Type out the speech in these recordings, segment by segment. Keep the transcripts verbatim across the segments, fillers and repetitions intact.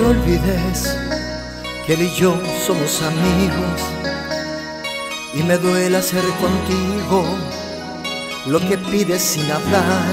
olvides que él y yo somos amigos, y me duele hacer contigo lo que pides sin hablar.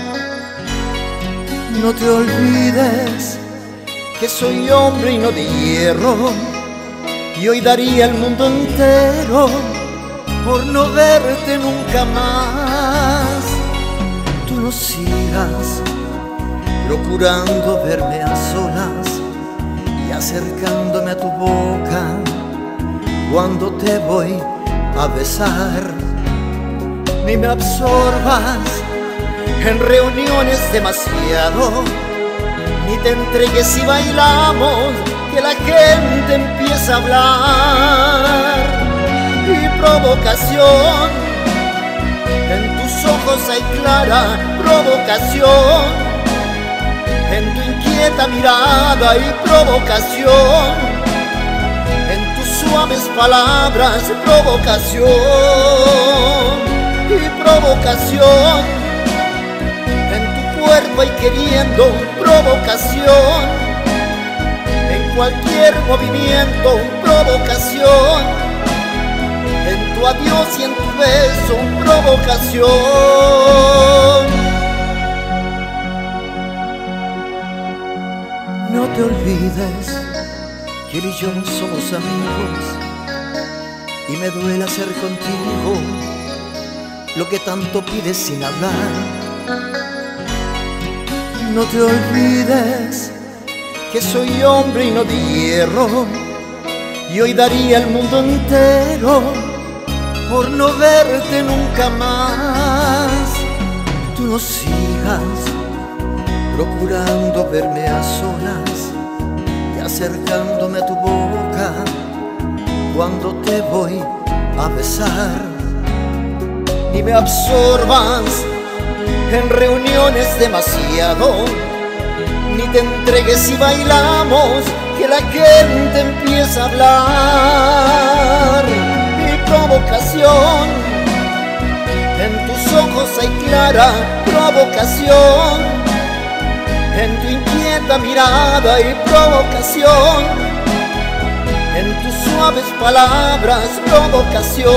No te olvides que soy hombre y no de hierro, y hoy daría el mundo entero por no verte nunca más. Tú no sigas procurando verme a solas y acercándome a tu boca cuando te voy a besar. Ni me absorbas en reuniones demasiado, ni te entregues y bailamos, que la gente empieza a hablar. Y provocación, en tus ojos hay clara provocación, en tu inquieta mirada hay provocación, en tus suaves palabras provocación. Y provocación, en tu cuerpo hay queriendo provocación, en cualquier movimiento provocación, en tu adiós y en tu beso provocación. No te olvides que él y yo somos amigos, y me duele hacer contigo lo que tanto pides sin hablar. No te olvides que soy hombre y no de hierro, y hoy daría el mundo entero por no verte nunca más. Tú no sigas procurando verme a solas y acercándome a tu boca cuando te voy a besar. Ni me absorbas en reuniones demasiado, ni te entregues y bailamos, que la gente empieza a hablar. Y provocación, en tus ojos hay clara provocación, en tu inquieta mirada hay provocación, en tus suaves palabras provocación.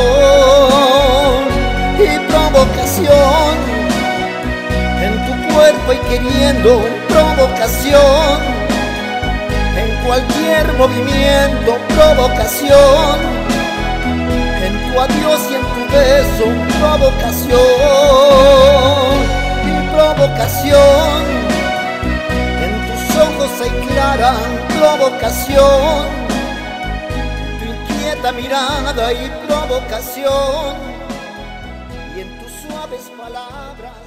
Y provocación, en tu cuerpo hay queriendo provocación, en cualquier movimiento provocación, en tu adiós y en tu beso provocación. Y provocación, en tus ojos hay clara provocación, en tu inquieta mirada hay provocación, y en tus suaves palabras